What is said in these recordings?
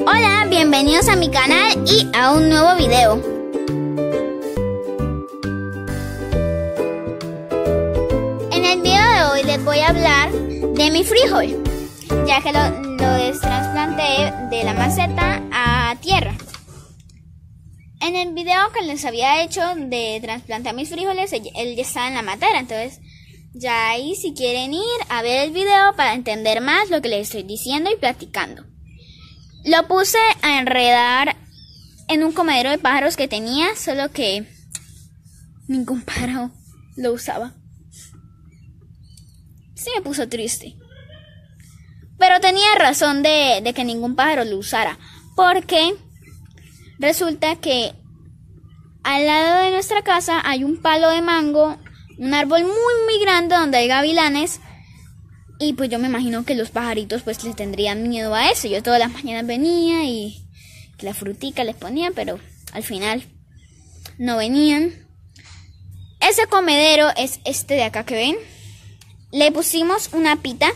Hola, bienvenidos a mi canal y a un nuevo video. En el video de hoy les voy a hablar de mi frijol, ya que lo trasplanté de la maceta a tierra. En el video que les había hecho de trasplantar mis frijoles, él ya estaba en la matera, entonces ya ahí si quieren ir a ver el video para entender más lo que les estoy diciendo y platicando. Lo puse a enredar en un comedero de pájaros que tenía, solo que ningún pájaro lo usaba. Sí me puso triste. Pero tenía razón de que ningún pájaro lo usara, porque resulta que al lado de nuestra casa hay un palo de mango, un árbol muy grande donde hay gavilanes. Y pues yo me imagino que los pajaritos pues les tendrían miedo a eso. Yo todas las mañanas venía y la frutica les ponía, pero al final no venían. Ese comedero es este de acá que ven. Le pusimos una pita.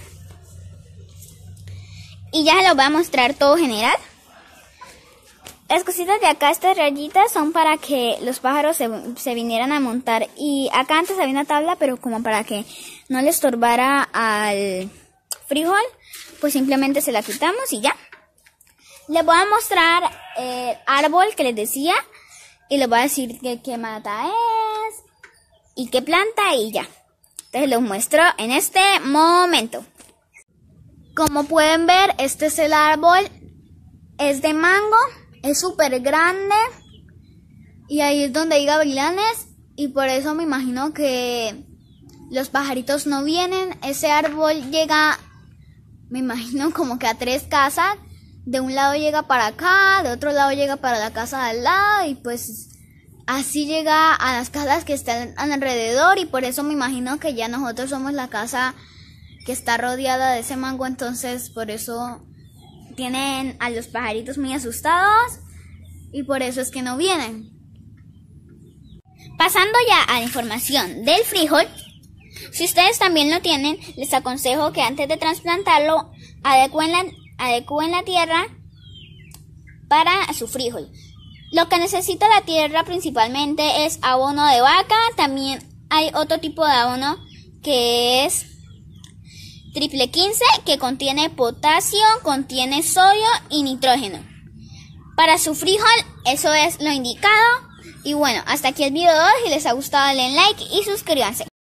Y ya se los voy a mostrar todo general. Las cositas de acá, estas rayitas, son para que los pájaros se vinieran a montar. Y acá antes había una tabla, pero como para que no le estorbara al frijol, pues simplemente se la quitamos y ya. Les voy a mostrar el árbol que les decía. Y les voy a decir qué mata es y qué planta y ya. Entonces los muestro en este momento. Como pueden ver, este es el árbol. Es de mango. Es súper grande y ahí es donde hay gavilanes y por eso me imagino que los pajaritos no vienen. Ese árbol llega, me imagino como que a 3 casas. De un lado llega para acá, de otro lado llega para la casa de al lado y pues así llega a las casas que están alrededor y por eso me imagino que ya nosotros somos la casa que está rodeada de ese mango, entonces por eso tienen a los pajaritos muy asustados y por eso es que no vienen. Pasando ya a la información del frijol, si ustedes también lo tienen, les aconsejo que antes de trasplantarlo adecúen la tierra para su frijol. Lo que necesita la tierra principalmente es abono de vaca. También hay otro tipo de abono que es triple 15, que contiene potasio, contiene sodio y nitrógeno. Para su frijol, eso es lo indicado. Y bueno, hasta aquí el video de hoy. Si les ha gustado, den like y suscríbanse.